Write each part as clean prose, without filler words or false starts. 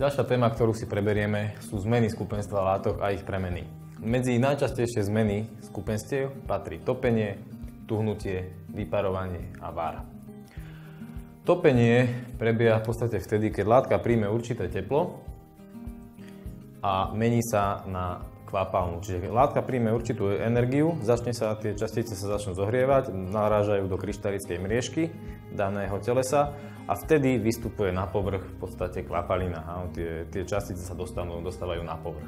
Ďalšia téma, ktorú si preberieme, sú zmeny skupenstva látok a ich premeny. Medzi najčastejšie zmeny skupenstiev patrí topenie, tuhnutie, vyparovanie a vár. Topenie prebieha v podstate vtedy, keď látka príjme určité teplo a mení sa na kvapalnú. Čiže látka príjme určitú energiu, tie častice sa začnú zohrievať, narážajú do kryštalickej mriežky daného telesa a vtedy vystupuje na povrch v podstate kvapalina. Tie častice sa dostávajú na povrch.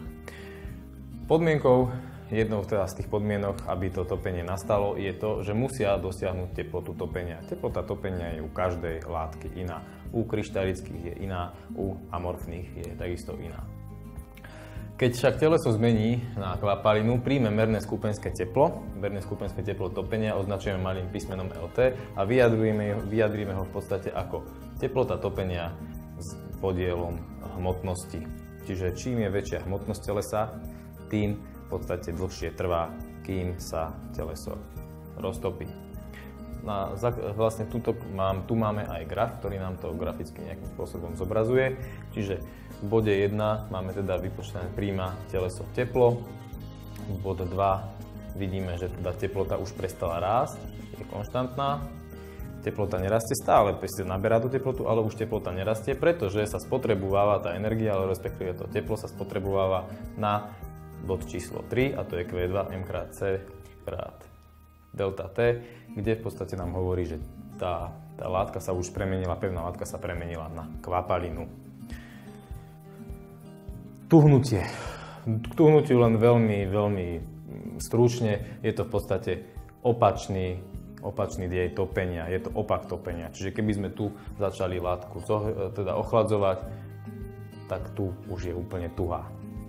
Jednou z tých podmienok, aby to topenie nastalo, je to, že musia dosiahnuť teplotu topenia. Teplota topenia je u každej látky iná. U kryštalických je iná, u amorfných je takisto iná. Keď však teleso zmení na kvapalinu, príjme merné skupenské teplo topenia, označujeme malým písmenom LT a vyjadríme ho v podstate ako teplota topenia s podielom hmotnosti. Čiže čím je väčšia hmotnosť telesa, tým v podstate dlhšie trvá, kým sa teleso roztopí. Vlastne tu máme aj graf, ktorý nám to graficky nejakým spôsobom zobrazuje. Čiže v bode 1 máme teda vypočítané príjma teleso teplo. V bode 2 vidíme, že teda teplota už prestala rásť, je konštantná. Teplota nerastie stále, naberá tú teplotu, ale už teplota nerastie, pretože sa spotrebováva tá energia, ale respektíve to teplo sa spotrebováva na bod číslo 3, a to je Q2 m krát C krát delta T, kde v podstate nám hovorí, že tá látka sa už premenila, pevná látka sa premenila na kvapalinu. Tuhnutie. K tuhnutiu len veľmi stručne, je to v podstate opačný dej topenia, je to opak topenia. Čiže keby sme tu začali látku ochladzovať, tak tu už je úplne tuhá.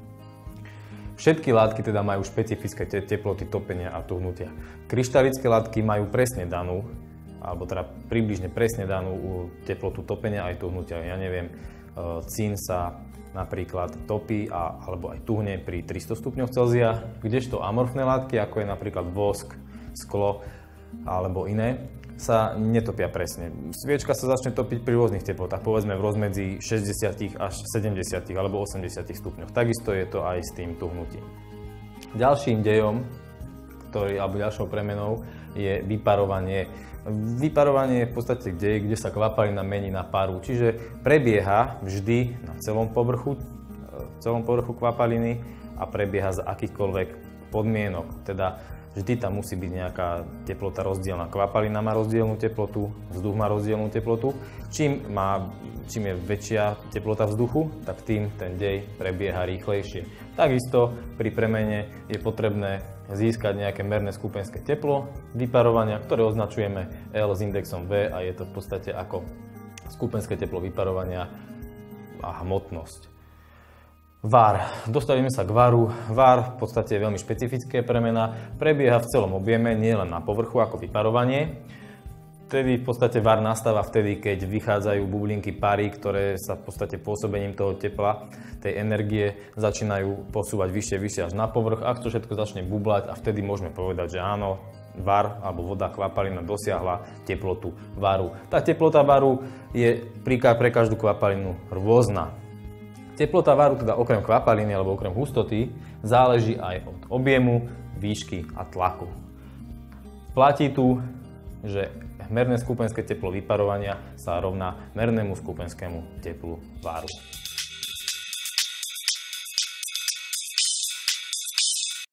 Všetky látky teda majú špecifické teploty topenia a tuhnutia. Kryštalické látky majú presne danú, alebo teda približne presne danú teplotu topenia aj tuhnutia. Ja neviem, cín sa napríklad topí alebo aj tuhne pri 300 stupňoch Celzia, kdežto amorfné látky, ako je napríklad vosk, sklo alebo iné, sa netopia presne. Sviečka sa začne topiť pri rôznych teplotách, povedzme v rozmedzi 60 až 70 alebo 80 stupňoch. Takisto je to aj s tým tuhnutím. Ďalším dejom, ďalšou premenou je vyparovanie. Vyparovanie je v podstate dej, kde sa kvapalina mení na paru, čiže prebieha vždy na celom povrchu kvapaliny a prebieha za akýchkoľvek podmienok. Teda vždy tam musí byť nejaká teplota rozdielna. Kvapalina má rozdielnú teplotu, vzduch má rozdielnú teplotu. Čím je väčšia teplota vzduchu, tak tým ten dej prebieha rýchlejšie. Takisto pri premene je potrebné získať nejaké merné skupenské teplo vyparovania, ktoré označujeme L s indexom V a je to v podstate ako skupenské teplo vyparovania a hmotnosť. Vár. Dostavíme sa k váru. Vár v podstate je veľmi špecifické premena. Prebieha v celom objeme, nie len na povrchu ako vyparovanie. Vtedy v podstate vár nastáva vtedy, keď vychádzajú bublinky pary, ktoré sa v podstate pôsobením toho tepla, tej energie začínajú posúvať vyššie až na povrch. Ak to všetko začne bublať a vtedy môžeme povedať, že áno, var alebo voda kvapalina dosiahla teplotu varu. Tá teplota varu je pre každú kvapalinu rôzna. Teplota varu, teda okrem kvapaliny alebo okrem hustoty, záleží aj od objemu, výšky a tlaku. Platí tu, že merné skupenské teplo vyparovania sa rovná mernému skupenskému teplu varu.